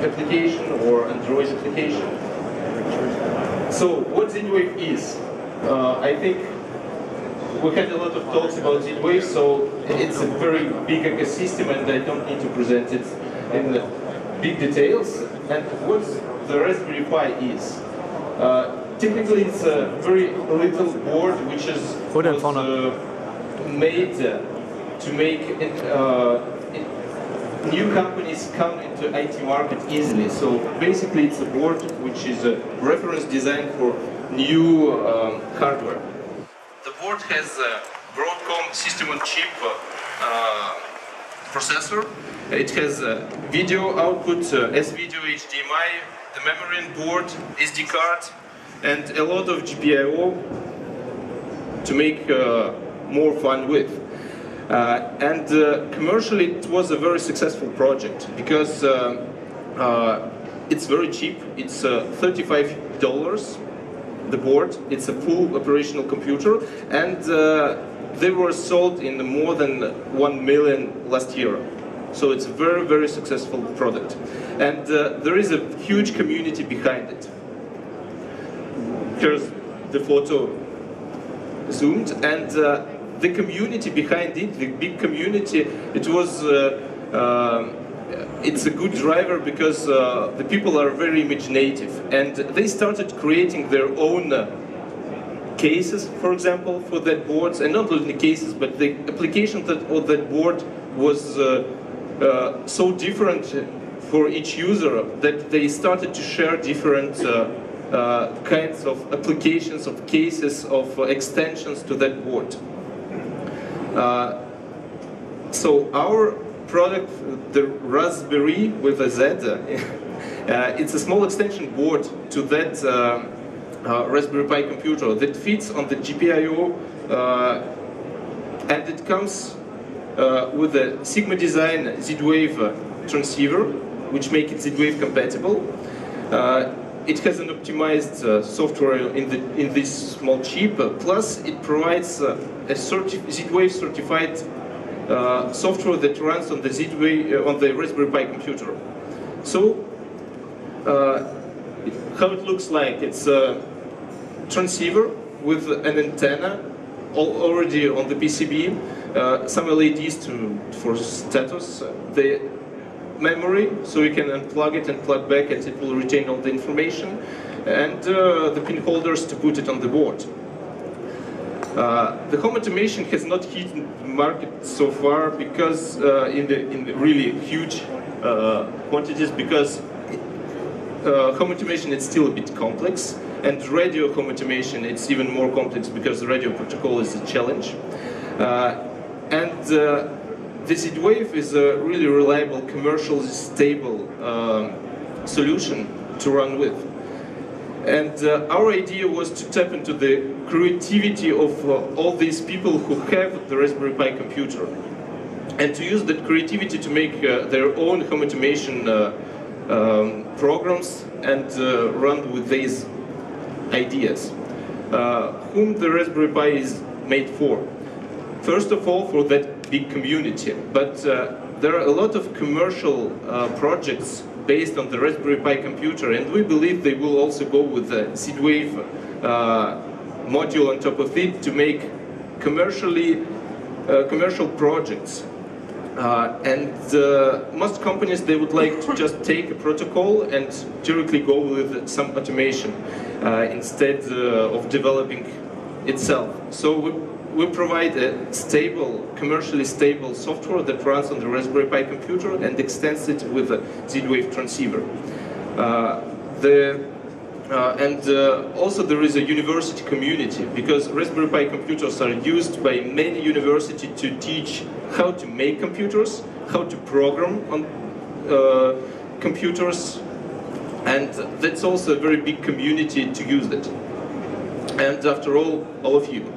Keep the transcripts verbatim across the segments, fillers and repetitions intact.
application or Android application. So what Z-Wave is? Uh, I think we had a lot of talks about Z-Wave, so it's a very big ecosystem and I don't need to present it in big details. And what the Raspberry Pi is. Uh, typically it's a very little board which is was, uh, made uh, to make it, uh, it, new companies come into I T market easily. So basically it's a board which is a reference design for new um, hardware. The board has a Broadcom system-on-chip uh, processor. It has a video output, uh, S-Video H D M I, the memory on board, S D card, and a lot of G P I O to make uh, more fun with. Uh, and uh, commercially it was a very successful project because uh, uh, it's very cheap. It's uh, thirty-five dollars. The board, it's a full operational computer, and uh, they were sold in more than one million last year. So it's a very, very successful product. And uh, there is a huge community behind it. Here's the photo zoomed, and uh, the community behind it, the big community, it was uh, uh, it's a good driver because uh, the people are very imaginative and they started creating their own uh, cases, for example, for that boards, and not only cases, but the application that, of that board was uh, uh, so different for each user that they started to share different uh, uh, kinds of applications, of cases, of uh, extensions to that board. Uh, so our product, the RaZberry with a Z, uh, it's a small extension board to that uh, uh, Raspberry Pi computer that fits on the G P I O, uh, and it comes uh, with a Sigma Design Z-Wave uh, transceiver, which makes it Z-Wave compatible. Uh, it has an optimized uh, software in, the, in this small chip, uh, plus it provides uh, a Z-Wave certified Uh, software that runs on the Z-Wave, uh, on the Raspberry Pi computer. So, uh, how it looks like, it's a transceiver with an antenna all already on the P C B, uh, some L E Ds to, for status, the memory, so you can unplug it and plug back and it will retain all the information, and uh, the pin holders to put it on the board. Uh, the home automation has not hit the market so far because uh, in the in the really huge uh, quantities, because uh, home automation is still a bit complex, and radio home automation it's even more complex because the radio protocol is a challenge. Uh, and uh, the Z-Wave is a really reliable, commercially stable um, solution to run with. And uh, our idea was to tap into the creativity of uh, all these people who have the Raspberry Pi computer, and to use that creativity to make uh, their own home automation uh, um, programs and uh, run with these ideas. Uh, whom the Raspberry Pi is made for? First of all, for that big community, but uh, there are a lot of commercial uh, projects based on the Raspberry Pi computer, and we believe they will also go with the Z-Wave uh, module on top of it to make commercially uh, commercial projects. Uh, and uh, most companies, they would like to just take a protocol and directly go with some automation uh, instead uh, of developing itself. So we, we provide a stable, commercially stable software that runs on the Raspberry Pi computer and extends it with a Z-Wave transceiver. Uh, the, uh, and uh, also there is a university community, because Raspberry Pi computers are used by many universities to teach how to make computers, how to program on uh, computers, and that's also a very big community to use it. And after all, all of you.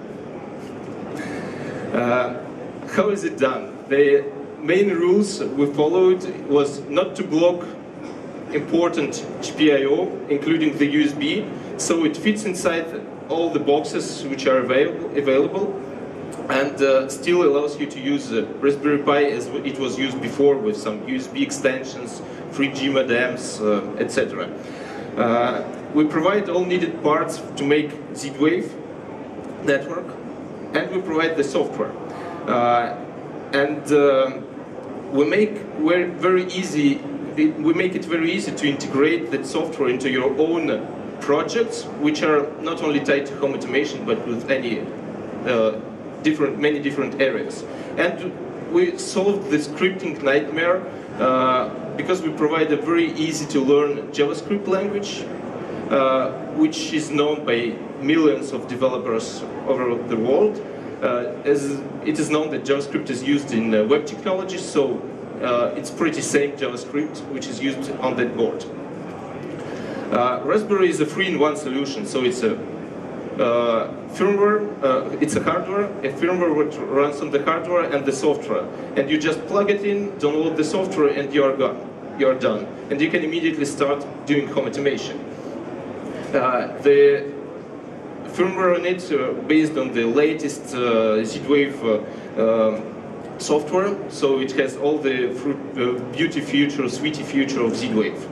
Uh, how is it done? The main rules we followed was not to block important G P I O, including the U S B, so it fits inside all the boxes which are available, available and uh, still allows you to use uh, Raspberry Pi as it was used before, with some U S B extensions three G modems, uh, et cetera. Uh, we provide all needed parts to make Z-Wave network, and we provide the software. Uh, and uh, we make very, very easy. We make it very easy to integrate that software into your own projects, which are not only tied to home automation, but with any uh, different, many different areas. And we solved the scripting nightmare uh, because we provide a very easy to learn JavaScript language, uh, which is known by millions of developers over the world. Uh, as it is known that JavaScript is used in uh, web technology, so uh, it's pretty same JavaScript which is used on that board. Uh, RaZberry is a three-in-one solution, so it's a uh, firmware, uh, it's a hardware, a firmware which runs on the hardware and the software, and you just plug it in, download the software, and you are gone, you are done, and you can immediately start doing home automation. Uh, the firmware on it uh, based on the latest uh, Z-Wave uh, um, software, so it has all the uh, beauty feature, sweetie feature of Z-Wave.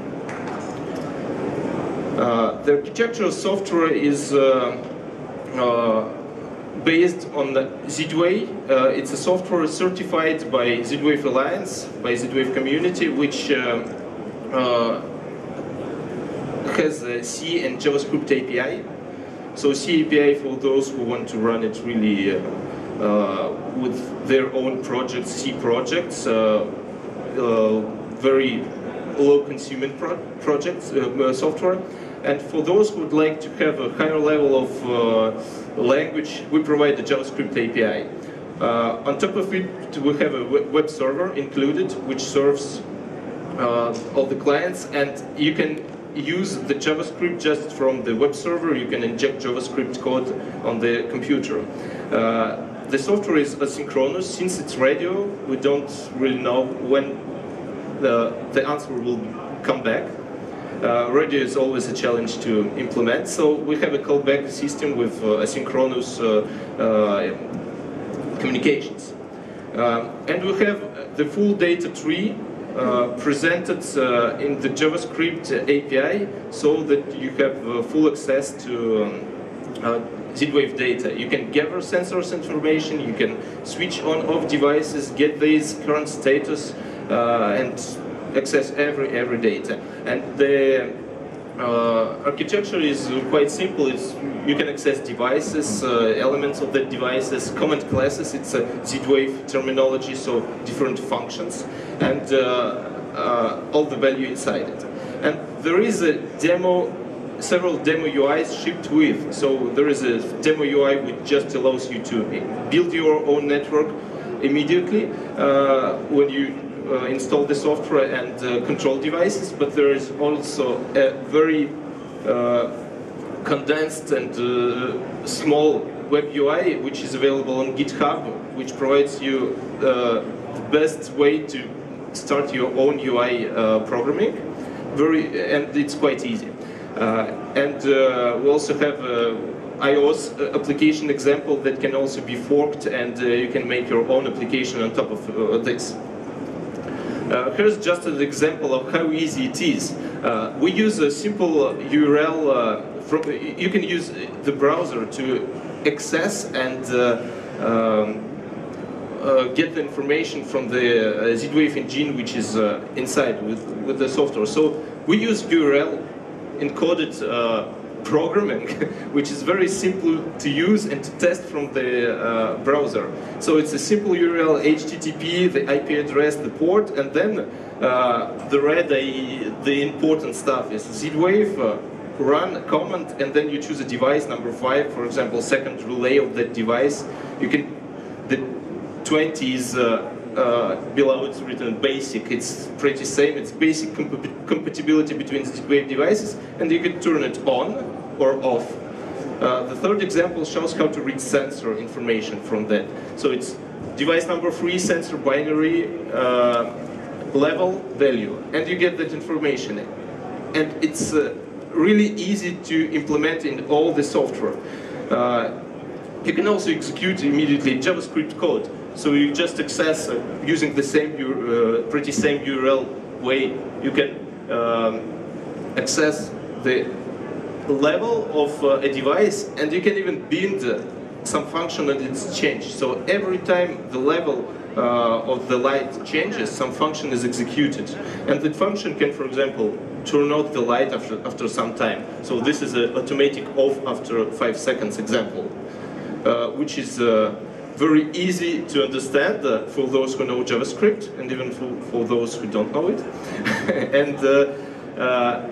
Uh, the architectural software is uh, uh, based on Z-Wave. Uh, it's a software certified by Z-Wave Alliance, by Z-Wave community, which uh, uh, has a C and JavaScript A P I. So C A P I for those who want to run it really uh, uh, with their own projects, C projects, uh, uh, very low consuming pro projects, uh, software. And for those who would like to have a higher level of uh, language, we provide the JavaScript A P I. Uh, on top of it, we have a web server included, which serves uh, all the clients, and you can use the JavaScript just from the web server. You can inject JavaScript code on the computer. Uh, the software is asynchronous. Since it's radio, we don't really know when the, the answer will come back. Uh, radio is always a challenge to implement, so we have a callback system with uh, asynchronous uh, uh, communications. Uh, and we have the full data tree uh, presented uh, in the JavaScript A P I, so that you have uh, full access to um, uh, Z-Wave data. You can gather sensors information, you can switch on off devices, get these current status, uh, and access every every data. And the uh, architecture is quite simple. It's, you can access devices, uh, elements of the devices, command classes. It's a Z-Wave terminology, so different functions, and uh, uh, all the value inside it. And there is a demo, several demo U Is shipped with. So there is a demo U I which just allows you to build your own network immediately uh, when you Uh, install the software and uh, control devices, but there is also a very uh, condensed and uh, small web U I which is available on GitHub, which provides you uh, the best way to start your own U I uh, programming. Very, and it's quite easy. Uh, and uh, we also have a iOS application example that can also be forked, and uh, you can make your own application on top of uh, this. Uh, here's just an example of how easy it is. Uh, we use a simple U R L. Uh, from, you can use the browser to access and uh, um, uh, get the information from the uh, Z-Wave engine, which is uh, inside with, with the software. So we use U R L encoded uh, programming, which is very simple to use and to test from the uh, browser. So it's a simple U R L, H T T P, the I P address, the port, and then uh, the red, the, the important stuff is Z-Wave, uh, run a command, and then you choose a device, number five, for example, second relay of that device. You can, the twenty is uh, uh, below, it's written basic. It's pretty same. It's basic comp compatibility between Z-Wave devices, and you can turn it on or off. Uh, the third example shows how to read sensor information from that. So it's device number three, sensor binary, uh, level, value, and you get that information. And it's uh, really easy to implement in all the software. Uh, you can also execute immediately JavaScript code. So you just access uh, using the same, uh, pretty same U R L way You can um, access the level of uh, a device, and you can even bind uh, some function and it's changed. So every time the level uh, of the light changes, some function is executed. And that function can, for example, turn off the light after, after some time. So this is an automatic off after five seconds example, uh, which is uh, very easy to understand uh, for those who know JavaScript, and even for, for those who don't know it. And uh, uh,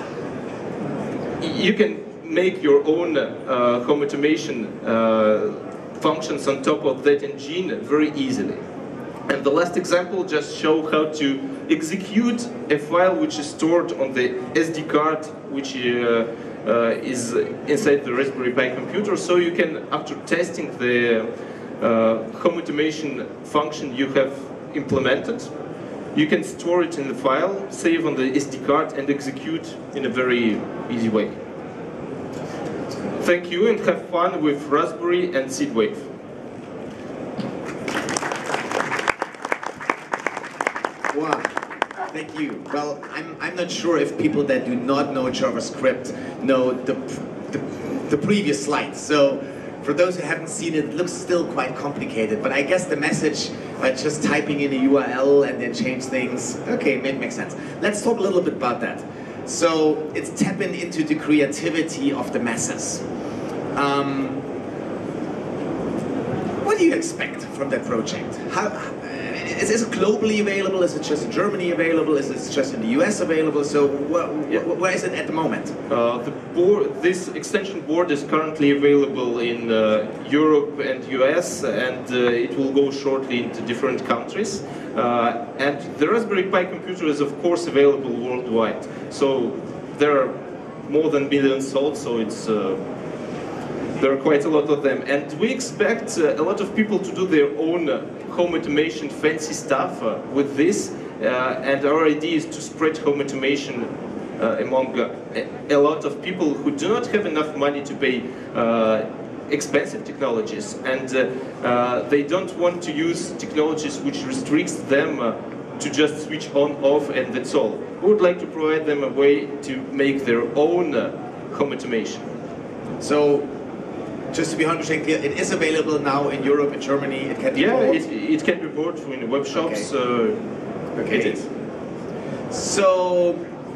you can make your own uh, home automation uh, functions on top of that engine very easily. And the last example just show how to execute a file which is stored on the S D card, which uh, uh, is inside the Raspberry Pi computer. So you can, after testing the uh, home automation function you have implemented, you can store it in the file, save on the S D card, and execute in a very easy way. Thank you, and have fun with Raspberry and Z-Wave. Wow, thank you. Well, I'm, I'm not sure if people that do not know JavaScript know the, the, the previous slide. So for those who haven't seen it, it looks still quite complicated. But I guess the message by just typing in a U R L and then change things, okay, it makes sense. Let's talk a little bit about that. So it's tapping into the creativity of the masses. Um, what do you expect from that project? How, is, is it globally available? Is it just in Germany available? Is it just in the U S available? So wh yeah. wh where is it at the moment? Uh, the board, this extension board is currently available in uh, Europe and U S, and uh, it will go shortly into different countries. Uh, and the Raspberry Pi computer is of course available worldwide. So there are more than millions sold, so it's uh, there are quite a lot of them. And we expect uh, a lot of people to do their own uh, home automation fancy stuff uh, with this. Uh, and our idea is to spread home automation uh, among uh, a lot of people who do not have enough money to pay uh, expensive technologies, and uh, uh, they don't want to use technologies which restricts them uh, to just switch on, off, and that's all. We would like to provide them a way to make their own uh, home automation. So, just to be one hundred percent clear, it is available now in Europe and Germany. It can be yeah, bought? it, it can be bought in web shops. Okay. Uh, okay. It is. So,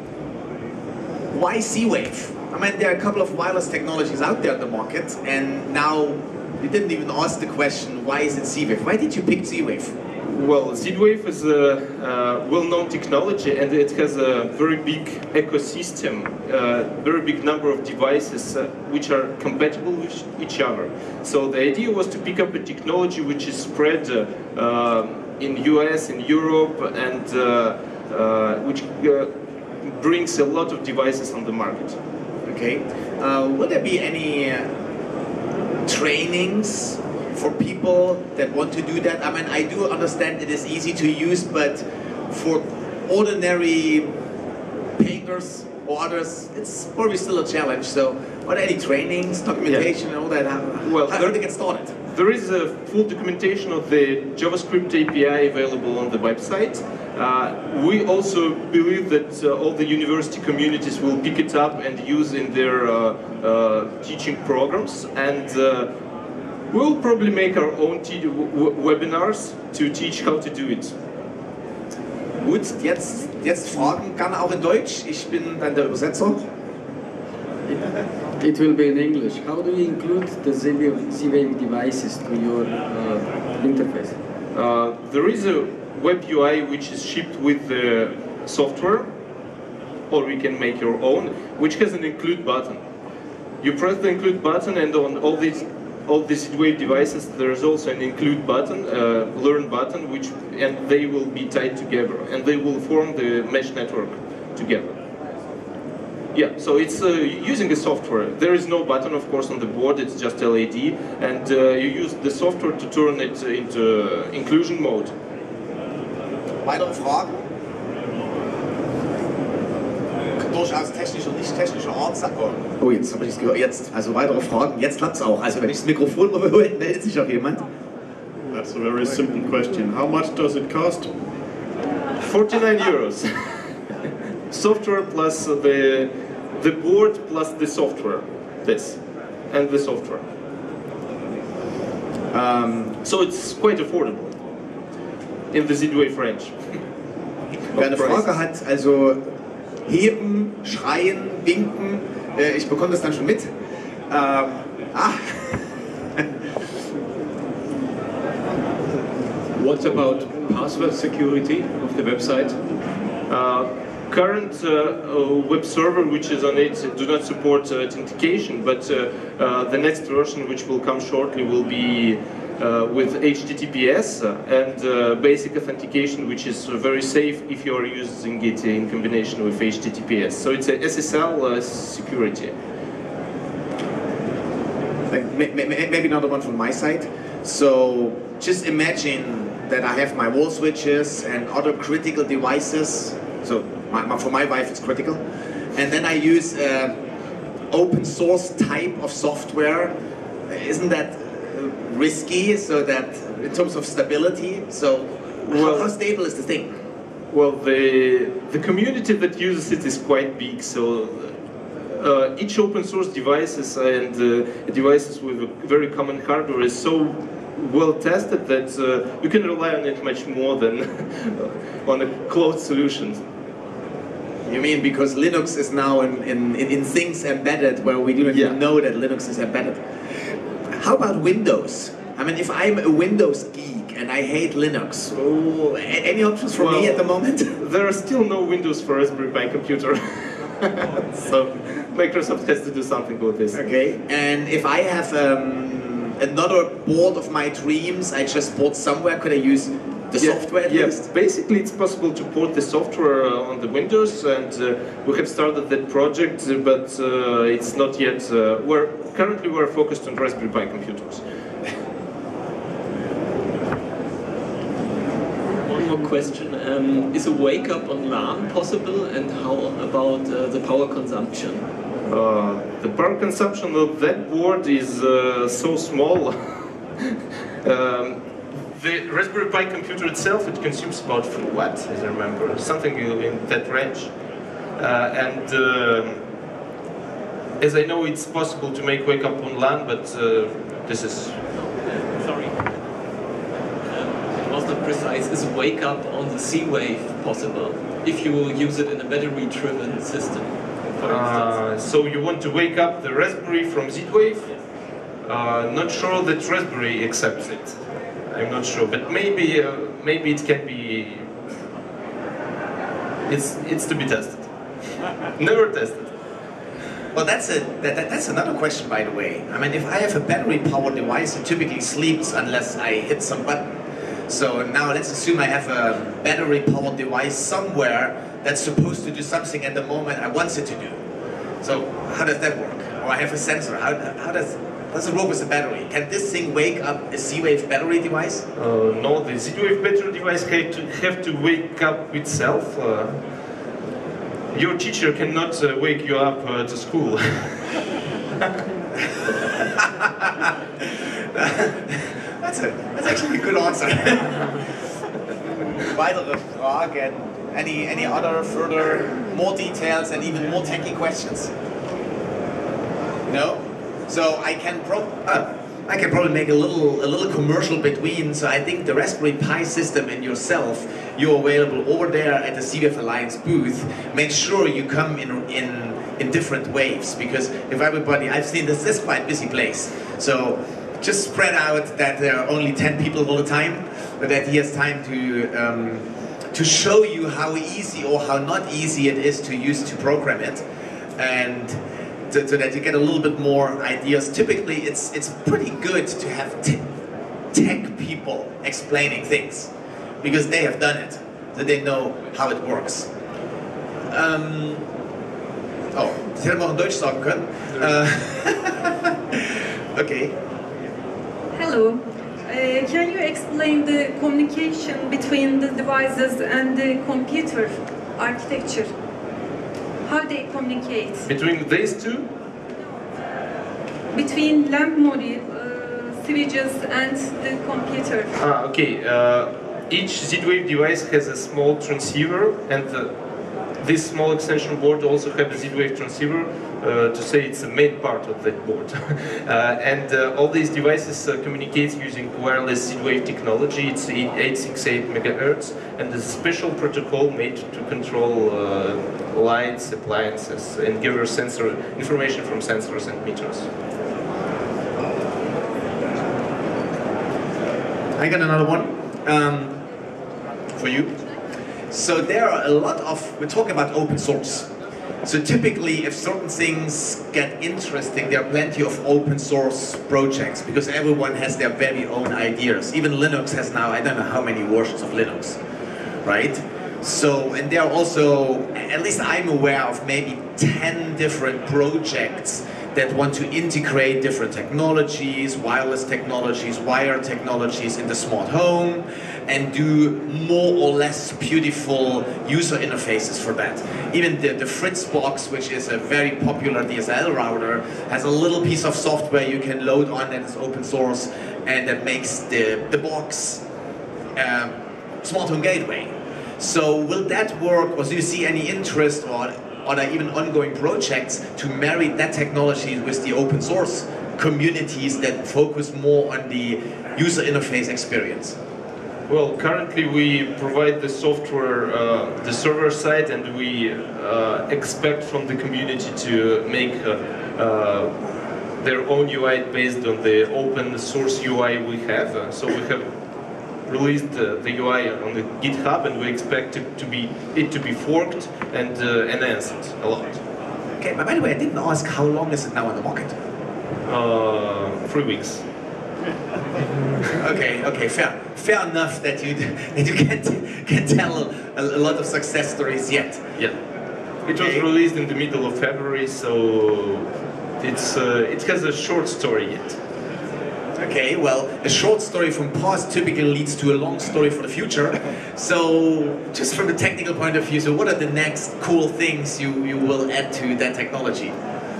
why Z-Wave? I mean, there are a couple of wireless technologies out there on the market, and now you didn't even ask the question, why is it Z-Wave? Why did you pick Z-Wave? Well, Z-Wave is a uh, well-known technology, and it has a very big ecosystem, uh, very big number of devices uh, which are compatible with each other. So the idea was to pick up a technology which is spread uh, uh, in U S, in Europe, and uh, uh, which uh, brings a lot of devices on the market. Okay. Uh, will there be any uh, trainings for people that want to do that? I mean, I do understand it is easy to use, but for ordinary painters or others, it's probably still a challenge. So, are there any trainings, documentation, yeah. and all that? How, well, how, there, how to get started? There is a full documentation of the JavaScript A P I available on the website. Uh, we also believe that uh, all the university communities will pick it up and use in their uh, uh, teaching programs, and uh, we'll probably make our own webinars to teach how to do it. Gut, jetzt, jetzt Fragen gerne auch in Deutsch. Ich bin dann der Übersetzer. It will be in English. How do you include the Z-Wave devices to your uh, interface? Uh, there is a web U I which is shipped with the software, or we can make your own, which has an include button. You press the include button, and on all these all these Z-Wave devices there is also an include button, uh, learn button, which and they will be tied together, and they will form the mesh network together. Yeah, so it's uh, using a software. There is no button, of course, on the board. It's just L E D, and uh, you use the software to turn it into uh, inclusion mode. Weitere Fragen? Durchaus technische und nicht technische Art. Oh, jetzt habe ich es gehört. Jetzt, also weitere Fragen. Jetzt klappt es auch. Also wenn ich das Mikrofon überhole, meldet sich auch jemand. That's a very simple question. How much does it cost? forty-nine euros. software plus the the board plus the software, this, and the software. Um, so it's quite affordable in the Z-Wave range. Wer eine Frage hat, also heben, schreien, winken, äh, ich bekomme das dann schon mit. Ähm, ah. What about password security of the website? Uh, current uh, uh, web server which is on it do not support uh, authentication, but uh, uh, the next version which will come shortly will be uh, with H T T P S and uh, basic authentication, which is very safe if you are using it in combination with H T T P S. So it's a S S L uh, security. Maybe another one from my side. So just imagine that I have my wall switches and other critical devices. So my, my, for my wife it's critical. And then I use uh, open source type of software. Isn't that risky, so that in terms of stability? So well, how, how stable is the thing? Well, the, the community that uses it is quite big. So uh, each open source devices and uh, devices with a very common hardware is so well tested that uh, you can rely on it much more than on a closed solution. You mean because Linux is now in, in, in things embedded where we do not yeah. even know that Linux is embedded? How about Windows? I mean, if I'm a Windows geek and I hate Linux, oh, any options for well, me at the moment? There are still no Windows for RaZberry Pi computer. So Microsoft has to do something with this. Okay, and if I have um, another board of my dreams I just bought somewhere, could I use the yeah, software at yeah. least? Basically it's possible to port the software uh, on the Windows, and uh, we have started that project, but uh, it's not yet, uh, we're, currently we're focused on RaZberry Pi computers. One more question, um, is a wake up on LAN possible, and how about uh, the power consumption? Uh, the power consumption of that board is uh, so small. um, The RaZberry Pi computer itself, it consumes about four watts, as I remember, something in that range. Uh, and uh, as I know, it's possible to make wake up on LAN, but uh, this is... Sorry. Um, it was not precise. Is wake up on the Z-Wave possible, if you use it in a battery-driven system, for uh, instance? So you want to wake up the RaZberry from Z-Wave? Yes. Uh, not sure that RaZberry accepts it. I'm not sure, but maybe uh, maybe it can be. It's it's to be tested. Never tested. Well, that's a that, that, that's another question, by the way. I mean, if I have a battery-powered device, it typically sleeps unless I hit some button. So now let's assume I have a battery-powered device somewhere that's supposed to do something at the moment I want it to do. So how does that work? Or I have a sensor. How how does Does it work with the battery? Can this thing wake up a Z-Wave battery device? Uh, no, the Z-Wave battery device have to, have to wake up itself. Uh, your teacher cannot uh, wake you up uh, to school. that's, a, that's actually a good answer. Weitere Fragen? Any, any other further, more details and even more techy questions? No? So I can pro uh, I can probably make a little a little commercial between. So I think the RaZberry Pi system and yourself, you're available over there at the Z-Wave Alliance booth. Make sure you come in in in different waves, because if everybody, I've seen this this is quite a busy place. So just spread out that there are only ten people all the time, but that he has time to um, to show you how easy or how not easy it is to use to program it, and So, so that you get a little bit more ideas. Typically, it's it's pretty good to have te tech people explaining things, because they have done it, so they know how it works. Um, oh, das hätte man auch in Deutsch sagen können. Uh, okay. Hello. Uh, can you explain the communication between the devices and the computer architecture? How they communicate? Between these two? Between lamp module, uh, switches and the computer. Ah, okay. Uh, each Z-Wave device has a small transceiver, and uh, this small extension board also have a Z-Wave transceiver, uh, to say it's the main part of that board. uh, and uh, all these devices uh, communicate using wireless Z-Wave technology. It's eight sixty-eight megahertz, and a special protocol made to control uh, lights, appliances, and gather sensor information from sensors and meters. I got another one um, for you. So there are a lot of, we're talking about open source. So typically if certain things get interesting, there are plenty of open source projects because everyone has their very own ideas. Even Linux has now, I don't know how many versions of Linux, right? So, and there are also, at least I'm aware of maybe ten different projects that want to integrate different technologies, wireless technologies, wire technologies in the smart home, and do more or less beautiful user interfaces for that. Even the, the Fritzbox, which is a very popular D S L router, has a little piece of software you can load on that is open source, and that makes the, the box um, smart home gateway. So will that work, or do you see any interest, or are there even ongoing projects to marry that technology with the open source communities that focus more on the user interface experience? Well, currently we provide the software, uh, the server side, and we uh, expect from the community to make uh, uh, their own U I based on the open source U I we have. Uh, so we have released uh, the U I on the GitHub, and we expect it to be it to be forked and uh, enhanced a lot. Okay, but by the way, I didn't ask how long is it now on the market? Uh, three weeks. Okay, okay, fair, fair enough that you that you can can tell a, a lot of success stories yet. Yeah, it was released in the middle of February, so it's uh, it has a short story yet. Okay, well, a short story from past typically leads to a long story for the future. So, just from the technical point of view, so what are the next cool things you, you will add to that technology?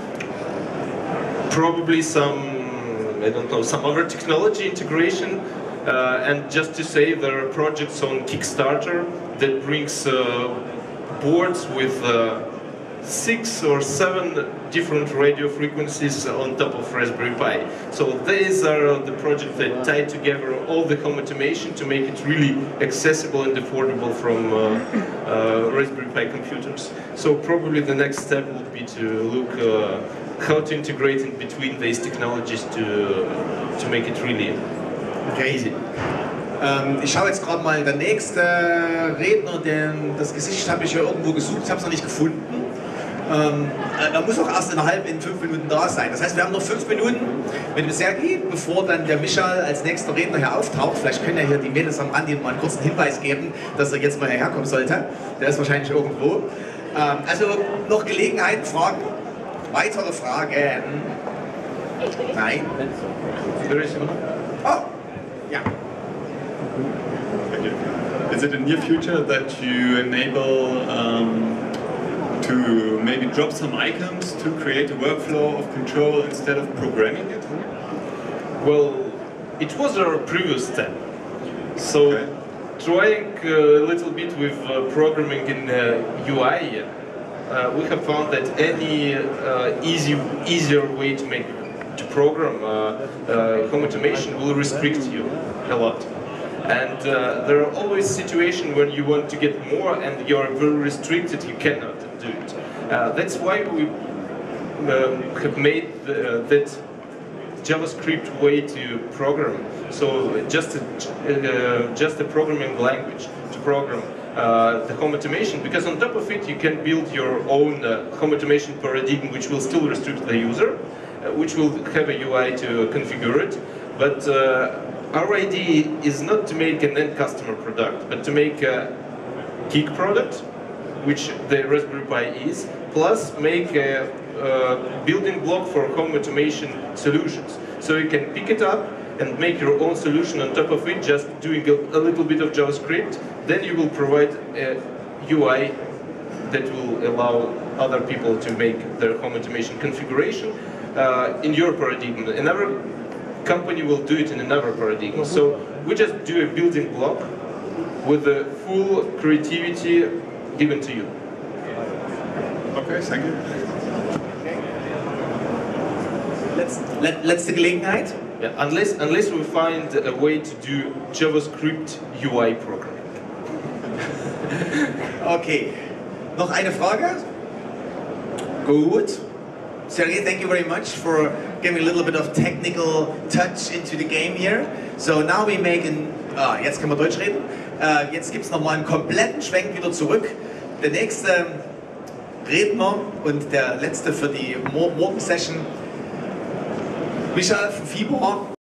Probably some, I don't know, some other technology integration. Uh, and just to say, there are projects on Kickstarter that brings uh, boards with uh, six or seven different radio frequencies on top of Raspberry Pi. So these are the projects that tie together all the home automation to make it really accessible and affordable from uh, uh, Raspberry Pi computers. So probably the next step would be to look uh, how to integrate in between these technologies to, to make it really okay. easy. Ähm, ich schaue jetzt gerade mal, der nächste Redner, den, das Gesicht habe ich ja irgendwo gesucht, ich habe es noch nicht gefunden. Ähm, er muss auch erst in einer halben, in fünf Minuten da sein. Das heißt, wir haben noch fünf Minuten, wenn es sehr geht, bevor dann der Michael als nächster Redner hier auftaucht. Vielleicht können ja hier die Mädels am Rand mal einen kurzen Hinweis geben, dass er jetzt mal hierher kommen sollte. Der ist wahrscheinlich irgendwo. Ähm, also noch Gelegenheiten, Fragen? Weitere Fragen? Nein? Oh, ja. Is it a near future that you enable um, to maybe drop some icons to create a workflow of control instead of programming it? Well, it was our previous step. So, okay. Trying a little bit with uh, programming in uh, U I, uh, we have found that any uh, easy, easier way to make to program uh, uh, home automation will restrict you a lot. And uh, there are always situations when you want to get more and you are very restricted, you cannot do it. Uh, that's why we um, have made the, uh, that JavaScript way to program. So just a, uh, just a programming language to program uh, the home automation, because on top of it you can build your own uh, home automation paradigm which will still restrict the user, uh, which will have a U I to configure it. But uh, our idea is not to make an end customer product, but to make a geek product, which the Raspberry Pi is, plus make a, a building block for home automation solutions. So you can pick it up and make your own solution on top of it, just doing a, a little bit of JavaScript. Then you will provide a U I that will allow other people to make their home automation configuration uh, in your paradigm. Another company will do it in another paradigm. So we just do a building block with the full creativity given to you. Okay, thank you. Let's, let, letzte Gelegenheit. Yeah, unless, unless we find a way to do JavaScript U I programming. Okay. Noch eine Frage? Good. Sergey, thank you very much for giving a little bit of technical touch into the game here. So now we make an... Ah, jetzt können wir Deutsch reden. Uh, jetzt gibt es nochmal einen kompletten Schwenk wieder zurück. Der nächste Redner und der letzte für die Morgen-Session, Michael von Fibor.